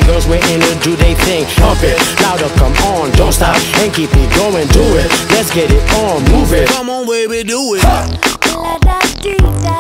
girls waiting to do they thing. Pump it, louder, come on, don't stop, and keep it going, do it. Let's get it on, move it. Come on, baby, do it.